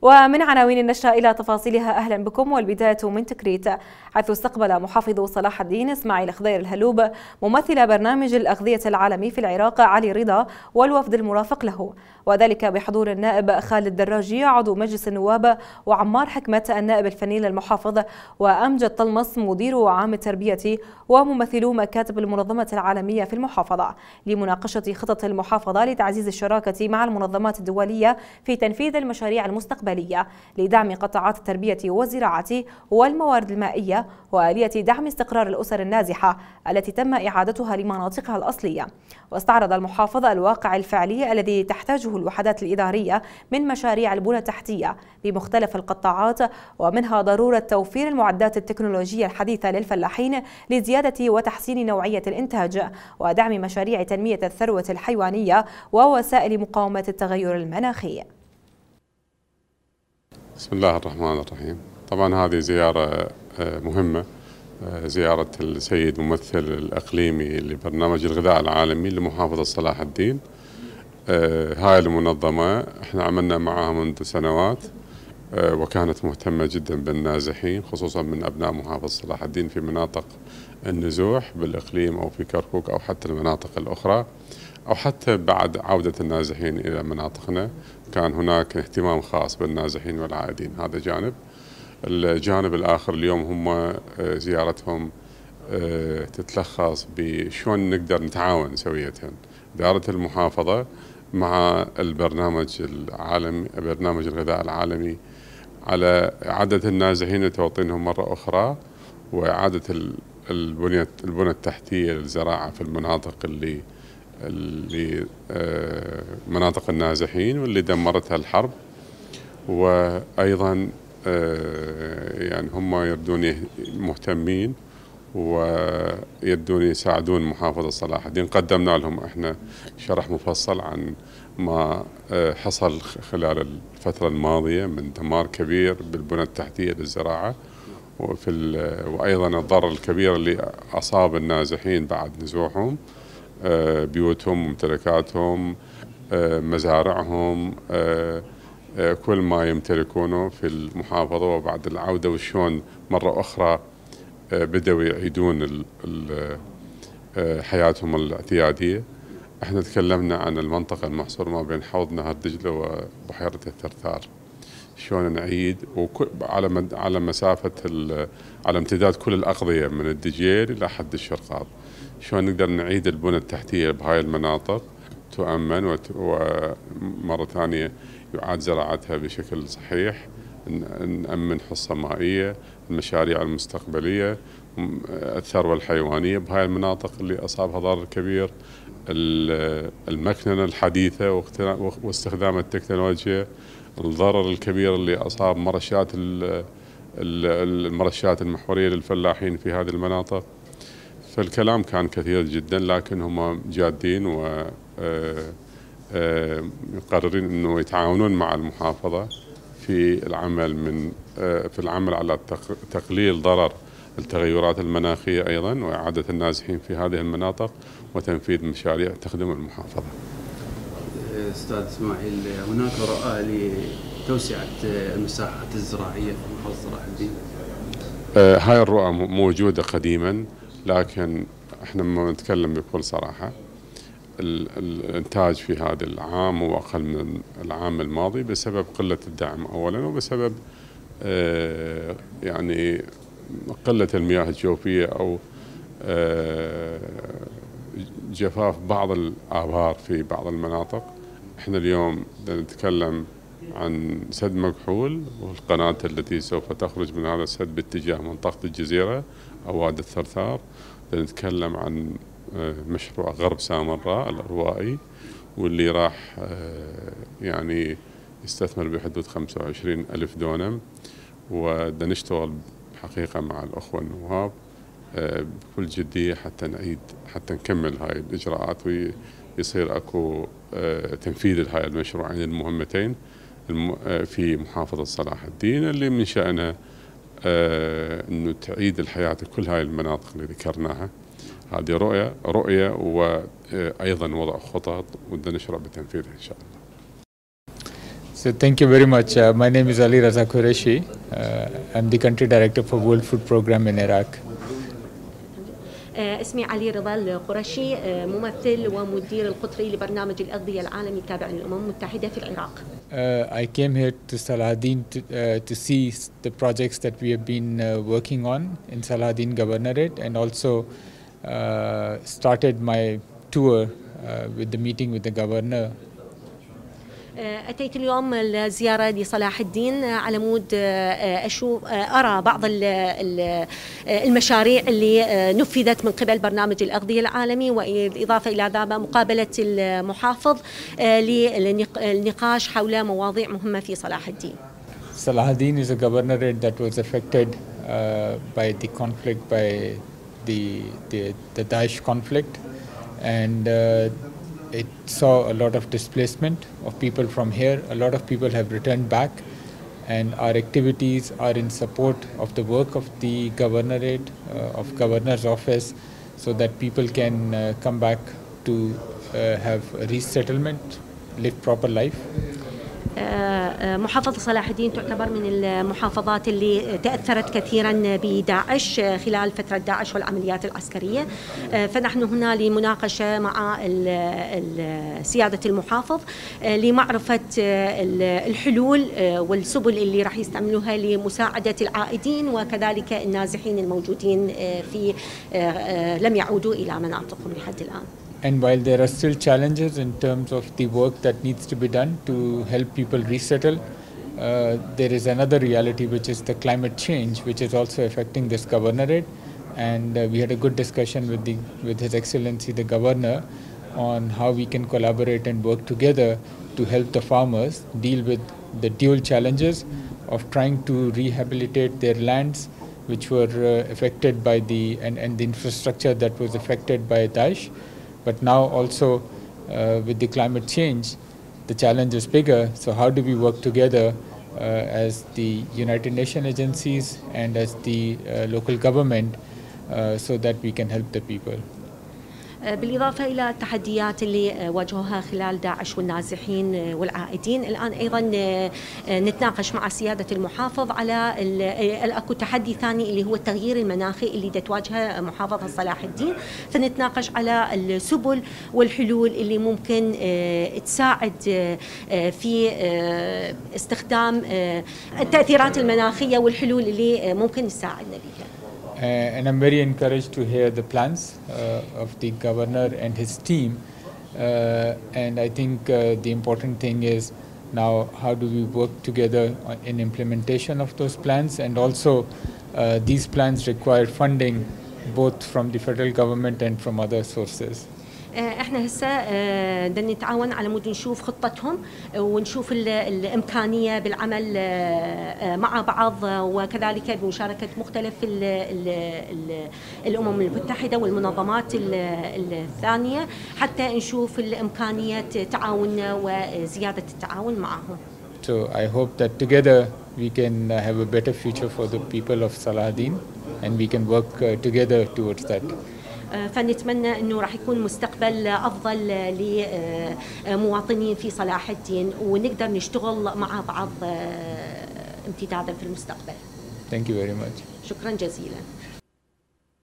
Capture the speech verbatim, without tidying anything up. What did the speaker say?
ومن عناوين النشرة إلى تفاصيلها، أهلا بكم. والبداية من تكريت، حيث استقبل محافظ صلاح الدين إسماعيل خضير الهلوب ممثل برنامج الأغذية العالمي في العراق علي رضا والوفد المرافق له، وذلك بحضور النائب خالد دراجي عضو مجلس النواب، وعمار حكمة النائب الفني للمحافظ، وأمجد طلمس مدير عام التربية، وممثلو مكاتب المنظمة العالمية في المحافظة، لمناقشة خطط المحافظة لتعزيز الشراكة مع المنظمات الدولية في تنفيذ المشاريع المستقبلية لدعم قطاعات التربية والزراعة والموارد المائية، وآلية دعم استقرار الأسر النازحة التي تم إعادتها لمناطقها الأصلية. واستعرض المحافظ الواقع الفعلي الذي تحتاجه الوحدات الإدارية من مشاريع البنى التحتية بمختلف القطاعات، ومنها ضرورة توفير المعدات التكنولوجية الحديثة للفلاحين لزيادة وتحسين نوعية الإنتاج، ودعم مشاريع تنمية الثروة الحيوانية ووسائل مقاومة التغير المناخي. بسم الله الرحمن الرحيم. طبعا هذه زيارة مهمة، زيارة السيد ممثل الإقليمي لبرنامج الغذاء العالمي لمحافظة صلاح الدين. هاي المنظمة احنا عملنا معها منذ سنوات، وكانت مهتمة جدا بالنازحين، خصوصا من أبناء محافظة صلاح الدين في مناطق النزوح بالإقليم أو في كركوك أو حتى المناطق الأخرى، أو حتى بعد عودة النازحين إلى مناطقنا كان هناك اهتمام خاص بالنازحين والعائدين. هذا جانب. الجانب الآخر اليوم هم زيارتهم تتلخص بشون نقدر نتعاون سوية إدارة المحافظة مع البرنامج العالمي، برنامج الغذاء العالمي، على إعادة النازحين وتوطينهم مرة أخرى، وإعادة البنية البنى التحتية للزراعة في المناطق اللي اللي مناطق النازحين واللي دمرتها الحرب. وأيضا يعني هم يردون مهتمين ويردون يساعدون محافظة صلاح الدين. قدمنا لهم احنا شرح مفصل عن ما حصل خلال الفترة الماضية من دمار كبير بالبنى التحتية للزراعة، وفي وأيضا الضرر الكبير اللي أصاب النازحين بعد نزوحهم، بيوتهم وممتلكاتهم، مزارعهم، كل ما يمتلكونه في المحافظة، وبعد العودة وشون مرة أخرى بدأوا يعيدون حياتهم الاعتيادية. احنا تكلمنا عن المنطقة المحصورة ما بين حوض نهر دجلة وبحيرة الثرثار، شلون نعيد على على مسافة على امتداد كل الأقضية من الدجيل إلى حد الشرقاط، شلون نقدر نعيد البنى التحتية بهاي المناطق تؤمن، ومرة ثانية يعاد زراعتها بشكل صحيح، نأمن حصة مائية، المشاريع المستقبلية، الثروة الحيوانية بهاي المناطق اللي أصابها ضرر كبير، المكننة الحديثة واستخدام التكنولوجيا، الضرر الكبير اللي أصاب مرشات المرشات المحورية للفلاحين في هذه المناطق. فالكلام كان كثير جدا، لكن هم جادين ومقررين انه يتعاونون مع المحافظة في العمل من في العمل على تقليل ضرر التغيرات المناخية أيضا، وإعادة النازحين في هذه المناطق، وتنفيذ مشاريع تخدم المحافظة. أستاذ إسماعيل، هناك رؤى لتوسعة المساحات الزراعية في محافظة صلاح الدين؟ هاي الرؤى موجودة قديما، لكن احنا ما نتكلم بكل صراحة. الانتاج في هذا العام هو أقل من العام الماضي بسبب قلة الدعم أولا، وبسبب يعني قلة المياه الجوفية أو جفاف بعض الآبار في بعض المناطق. احنا اليوم نتكلم عن سد مكحول والقناة التي سوف تخرج من هذا السد باتجاه منطقة الجزيرة أو وادي الثرثار. نتكلم عن مشروع غرب سامراء الأروائي، واللي راح يعني يستثمر بحدود خمسة وعشرين ألف دونم، وبدنا نشتغل حقيقة مع الأخوة النواب بكل جدية حتى نعيد حتى نكمل هاي الإجراءات ويصير أكو تنفيذ لهاي المشروعين المهمتين في محافظة صلاح الدين، اللي من شأنها أنه تعيد الحياة كل هاي المناطق اللي ذكرناها. هذه رؤية رؤية وأيضا وضع خطط، وبدنا نشرع بتنفيذها إن شاء الله. So thank you very much. Uh, my name is Ali Raza Qureshi. Uh, I'm the country director for World Food Program in Iraq. اسمي علي رضا القرشي، ممثل ومدير القطري لبرنامج الأغذية العالمي التابع للأمم المتحدة في العراق. Uh, I came here to Salahdin to, uh, to see the projects that we have been uh, working on in Salahdin Governorate, and also uh, started my tour uh, with the meeting with the governor. أتيت اليوم الزيارة لصلاح الدين على مود أشوف أرى بعض المشاريع اللي نفذت من قبل برنامج الأغذية العالمي، والإضافة إلى ذلك مقابلة المحافظ للنقاش حول مواضيع مهمة في صلاح الدين. Salahdin is a governorate that was affected uh, by the conflict, by the, the, the Daesh conflict, and uh, it saw a lot of displacement of people from here. A lot of people have returned back, and our activities are in support of the work of the governorate, uh, of governor's office, so that people can uh, come back to uh, have a resettlement, live proper life. محافظة صلاح الدين تعتبر من المحافظات اللي تأثرت كثيرا بداعش خلال فترة داعش والعمليات العسكرية، فنحن هنا لمناقشة مع سيادة المحافظ لمعرفة الحلول والسبل اللي راح يستعملوها لمساعدة العائدين وكذلك النازحين الموجودين في لم يعودوا إلى مناطقهم لحد الآن. And while there are still challenges in terms of the work that needs to be done to help people resettle, uh, there is another reality, which is the climate change, which is also affecting this governorate. And uh, we had a good discussion with the with His Excellency the Governor on how we can collaborate and work together to help the farmers deal with the dual challenges of trying to rehabilitate their lands, which were uh, affected by the and, and the infrastructure that was affected by Daesh. But now also uh, with the climate change, the challenge is bigger. So how do we work together uh, as the United Nations agencies and as the uh, local government uh, so that we can help the people? بالإضافة إلى التحديات اللي واجهوها خلال داعش والنازحين والعائدين، الآن أيضا نتناقش مع سيادة المحافظ على أكو تحدي ثاني اللي هو التغيير المناخي اللي تواجهه محافظة صلاح الدين، فنتناقش على السبل والحلول اللي ممكن تساعد في استخدام التأثيرات المناخية والحلول اللي ممكن تساعدنا بها. Uh, and I'm very encouraged to hear the plans uh, of the governor and his team. Uh, and I think uh, the important thing is now how do we work together in implementation of those plans, and also uh, these plans require funding both from the federal government and from other sources. احنا هسه بدنا نتعاون على مود نشوف خطتهم ونشوف الامكانيه بالعمل مع بعض، وكذلك بمشاركه مختلف ال ال ال الامم المتحده والمنظمات الثانيه حتى نشوف الامكانيه تعاوننا وزياده التعاون معهم. So I hope that together we can have a better future for the people of Salahdin, and we can work together towards that. فنتمنى أنه راح يكون مستقبل أفضل لمواطنين في صلاح الدين ونقدر نشتغل مع بعض امتدادا في المستقبل. Thank you very much. شكرا جزيلا.